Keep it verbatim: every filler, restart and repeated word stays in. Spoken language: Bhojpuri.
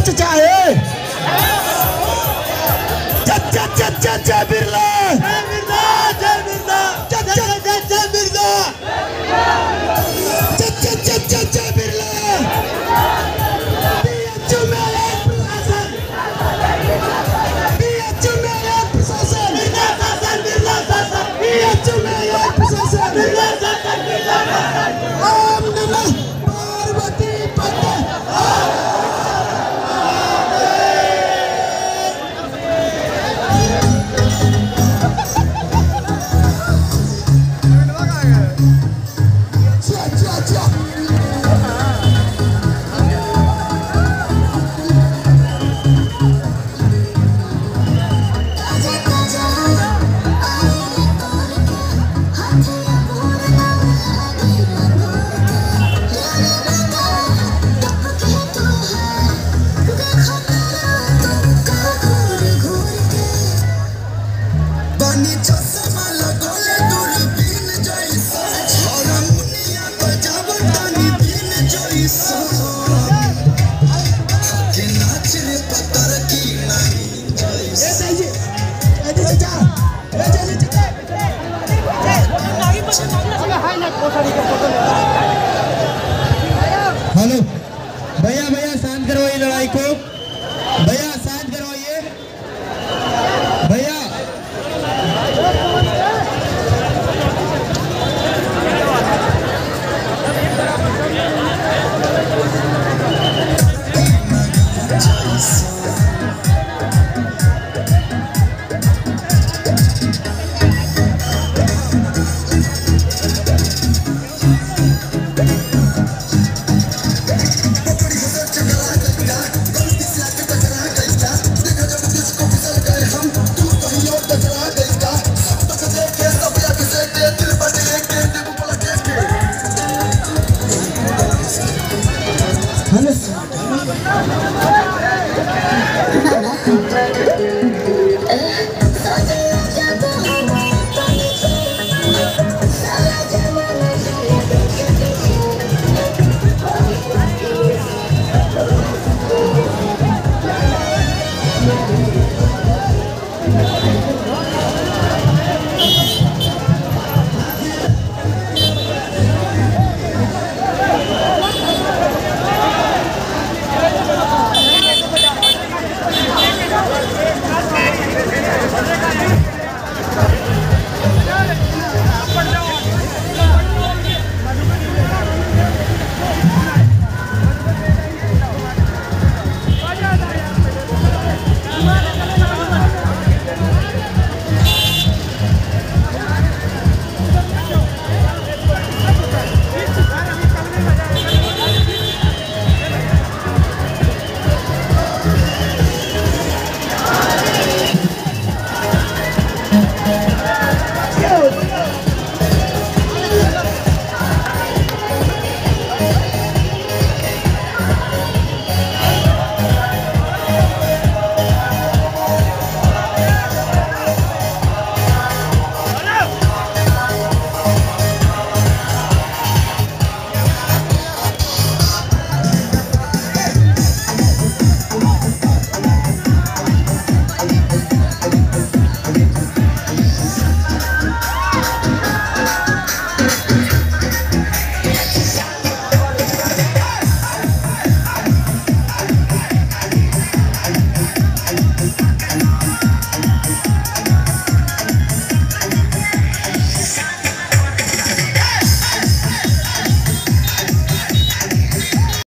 चचा है चचा चचा जय बिरला जय बिरला जय बिरला चचा जय जय बिरला चचा चचा जय बिरला बीएचयू में एक प्रशासन बीएचयू में एक प्रशासन बिरला शासन बिरला शासन बीएचयू में एक प्रशासन बिरला शासन बिरला शासन ओम नमः पार्वती पते हेलो भैया भैया शांत करवाइए लड़ाई को भैया शांत करवाइए भैया हेलो